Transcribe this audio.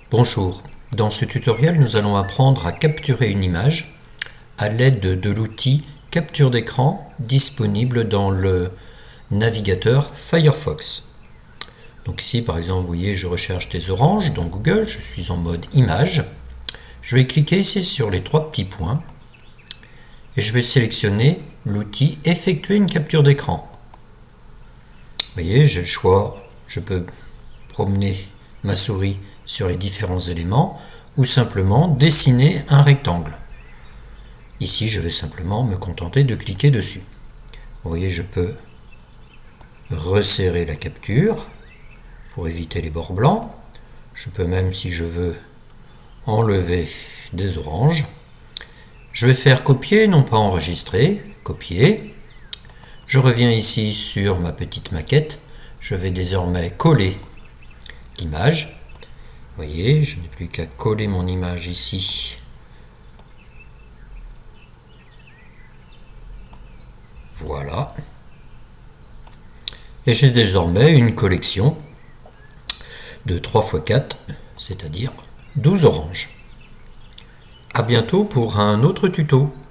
Bonjour, dans ce tutoriel nous allons apprendre à capturer une image à l'aide de l'outil capture d'écran disponible dans le navigateur Firefox. Donc ici par exemple vous voyez je recherche des oranges dans Google, je suis en mode image. Je vais cliquer ici sur les trois petits points et je vais sélectionner l'outil effectuer une capture d'écran. Vous voyez j'ai le choix, je peux promener ma souris sur les différents éléments ou simplement dessiner un rectangle. Ici je vais simplement me contenter de cliquer dessus. Vous voyez je peux resserrer la capture pour éviter les bords blancs. Je peux même si je veux enlever des oranges. Je vais faire copier, non pas enregistrer, copier. Je reviens ici sur ma petite maquette. Je vais désormais coller l'image. Vous voyez, je n'ai plus qu'à coller mon image ici. Voilà. Et j'ai désormais une collection de 3 x 4, c'est-à-dire 12 oranges. À bientôt pour un autre tuto.